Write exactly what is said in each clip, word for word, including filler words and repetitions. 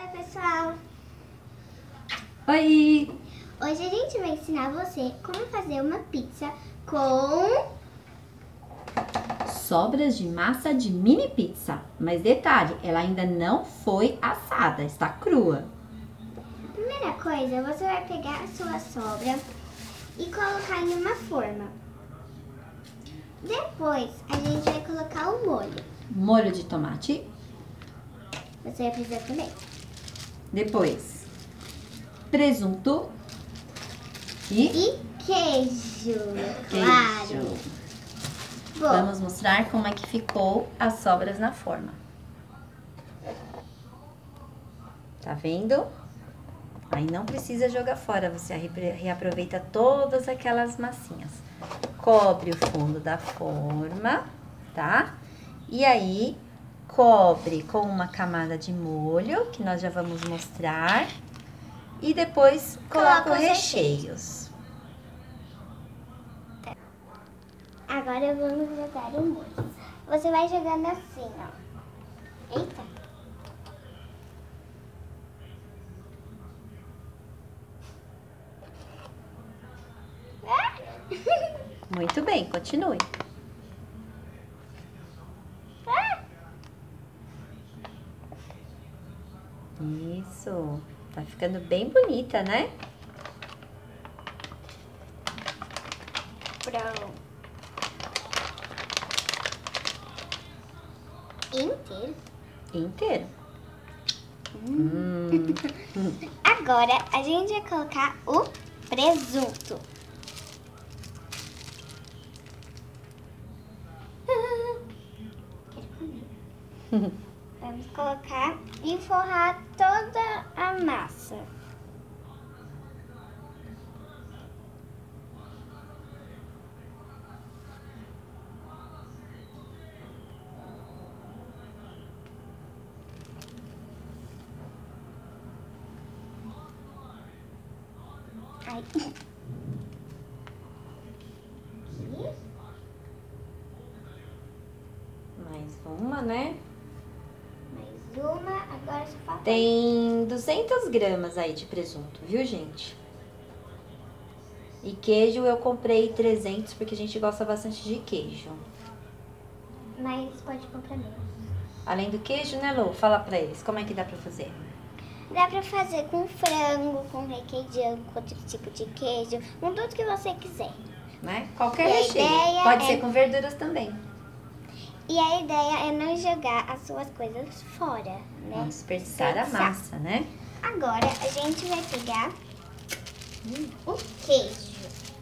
pessoal! Oi! Hoje a gente vai ensinar você como fazer uma pizza com sobras de massa de mini pizza. Mas detalhe, ela ainda não foi assada, está crua. Primeira coisa, você vai pegar a sua sobra e colocar em uma forma. Depois, a gente vai colocar o molho. Molho de tomate. Você vai precisar também. Depois, presunto. E, E queijo, queijo. claro. Bom, Vamos mostrar como é que ficou as sobras na forma. Tá vendo? Aí não precisa jogar fora, você reaproveita todas aquelas massinhas. Cobre o fundo da forma, tá? E aí, cobre com uma camada de molho, que nós já vamos mostrar. E depois coloca os recheios. Agora vamos jogar o molho. Você vai jogando assim, ó. Eita! Muito bem, continue. Isso, tá ficando bem bonita, né? Pronto. Inteiro. Inteiro. Hum. Hum. Agora a gente vai colocar o presunto. Vamos colocar e forrar toda a massa. Ai. Mais uma, né? Mais uma, agora só falta... Tem duzentas gramas aí de presunto, viu, gente? E queijo eu comprei trezentos, porque a gente gosta bastante de queijo. Mas pode comprar menos. Além do queijo, né, Lu? Fala pra eles, como é que dá pra fazer? Dá pra fazer com frango, com requeijão, com outro tipo de queijo, com tudo que você quiser. Né? Qualquer E a recheio. ideia Pode é- ser com verduras também. E a ideia é não jogar as suas coisas fora, né? Não desperdiçar a Desperdiçar. massa, né? Agora a gente vai pegar o queijo.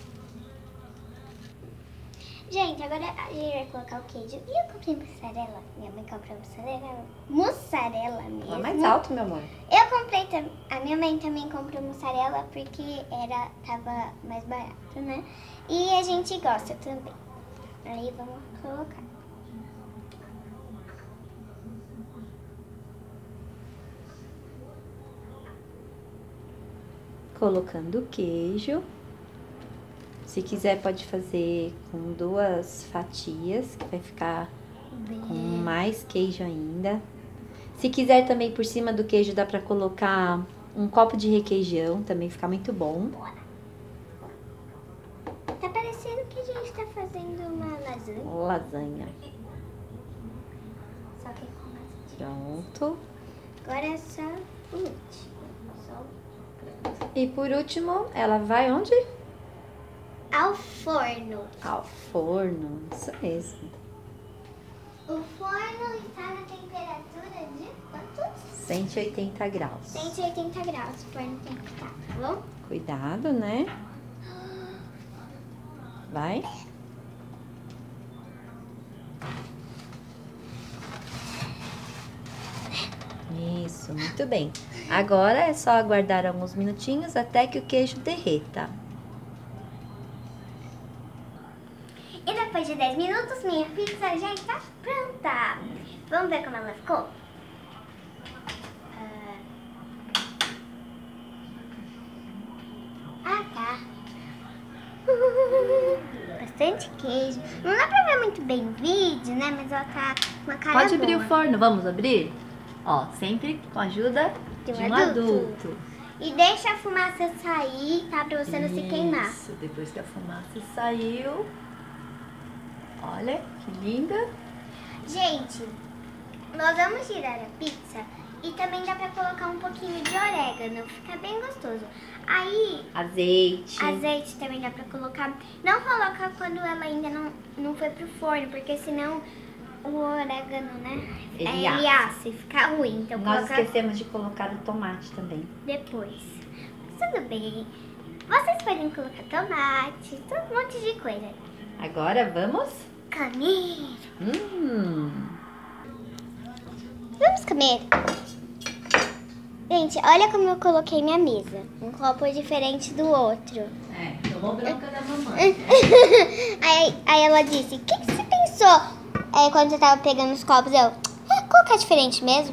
Gente, agora a gente vai colocar o queijo. E eu comprei mussarela. Minha mãe comprou mussarela. Mussarela mesmo. Fala mais alto, meu amor. Eu comprei também. A minha mãe também comprou mussarela porque era, tava mais barato, né? E a gente gosta também. Aí vamos colocar. Colocando o queijo. Se quiser, pode fazer com duas fatias, que vai ficar com mais queijo ainda. Se quiser também, por cima do queijo, dá pra colocar um copo de requeijão, também fica muito bom. Tá parecendo que a gente tá fazendo uma lasanha. Lasanha. Só que com massa de... Pronto. Agora é só o último. Só o... E por último, ela vai onde? Ao forno. Ao forno, isso mesmo. O forno está na temperatura de quanto? cento e oitenta graus. cento e oitenta graus. O forno tem que estar, tá bom? Cuidado, né? Vai. Isso, muito bem. Agora é só aguardar alguns minutinhos até que o queijo derreta. E depois de dez minutos, minha pizza já está pronta. Vamos ver como ela ficou? Ah, tá. Bastante queijo. Não dá pra ver muito bem o vídeo, né? Mas ela tá com uma cara Pode abrir boa. o forno, vamos abrir? Ó, sempre com a ajuda de um, de um adulto. adulto. E deixa a fumaça sair, tá? Pra você não se queimar. Isso, depois que a fumaça saiu. Olha, que linda. Gente, nós vamos tirar a pizza e também dá pra colocar um pouquinho de orégano, fica bem gostoso. Aí, Azeite. azeite também dá pra colocar. Não coloca quando ela ainda não, não foi pro forno, porque senão o orégano, né? Ele é, ele assa e fica ruim. Então Nós coloca esquecemos de colocar o tomate também. depois. Mas tudo bem. Vocês podem colocar tomate, um monte de coisa. Agora vamos... Comer. Hum. Vamos comer. Gente, olha como eu coloquei minha mesa. Um copo diferente do outro. É, tomou bronca da mamãe. aí, aí ela disse, o que, que você pensou é, quando você tava pegando os copos? Eu, ah, colocar diferente mesmo.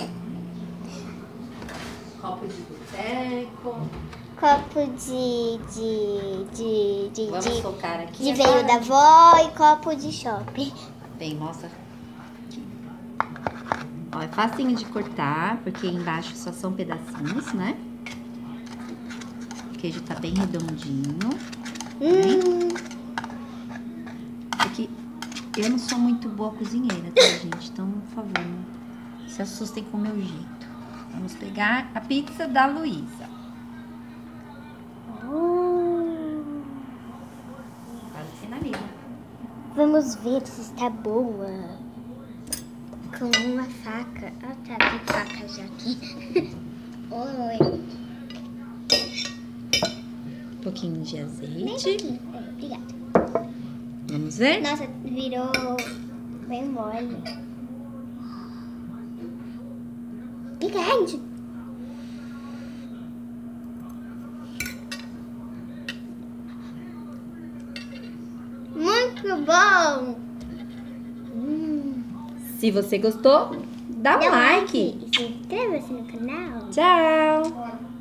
Copo de boteco. Copo de... de... de... de, Vamos de, colocar aqui de agora. veio da avó e copo de shopping. Bem, mostra. Aqui. Ó, é facinho de cortar, porque embaixo só são pedacinhos, né? O queijo tá bem redondinho. Hum. Porque eu não sou muito boa cozinheira, tá, gente? Então, por favor, não se assustem com o meu jeito. Vamos pegar a pizza da Luísa. Quase finaliza. Vamos ver se está boa. Com uma faca. Ah, tá, tem faca já aqui. Oi. Um pouquinho de Bem azeite. pouquinho. É, obrigada. Vamos ver? Nossa, virou bem mole. Que grande. Muito bom. Hum. Se você gostou, dá um Dá um like. E se inscreva-se no canal. Tchau!